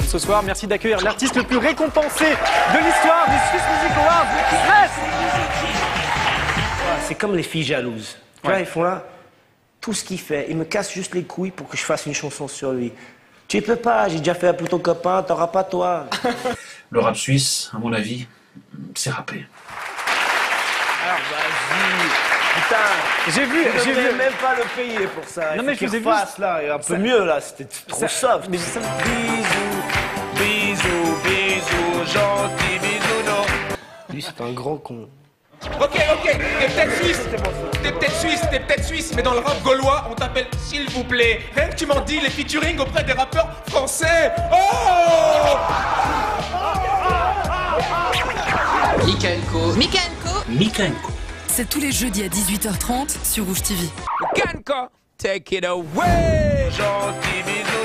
ce soir. Merci d'accueillir l'artiste le plus récompensé de l'histoire des Swiss Music Awards. C'est comme les filles jalouses. Tu vois, ils font là, tout ce qu'il fait, il me casse juste les couilles pour que je fasse une chanson sur lui. Tu peux pas, j'ai déjà fait pour ton copain, t'auras pas toi. Le rap suisse, à mon avis, c'est rappé. Alors vas-y, putain, j'ai vu même pas le payer pour ça. Non mais je vous ai vu là, et un peu mieux là, c'était trop soft. Mais bisous, bisous, bisous, gentil, bisous, non. Lui c'est un grand con. Ok, t'es peut-être suisse, mais dans le rap gaulois, on t'appelle s'il vous plaît. Rien que tu m'en dis, les featuring auprès des rappeurs français. Oh Mikenko. C'est tous les jeudis à 18h30 sur Rouge TV. Mikenko, take it away. Gentil, bisous.